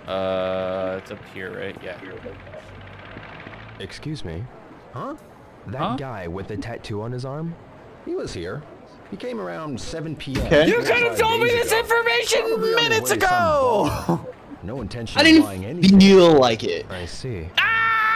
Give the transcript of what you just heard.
It's up here, right? Yeah. Excuse me. Huh? That guy with the tattoo on his arm? He was here. He came around 7 p.m. Okay. You could have told me this information minutes ago! No intention I of buying didn't anything. feel like it. I see. Ah!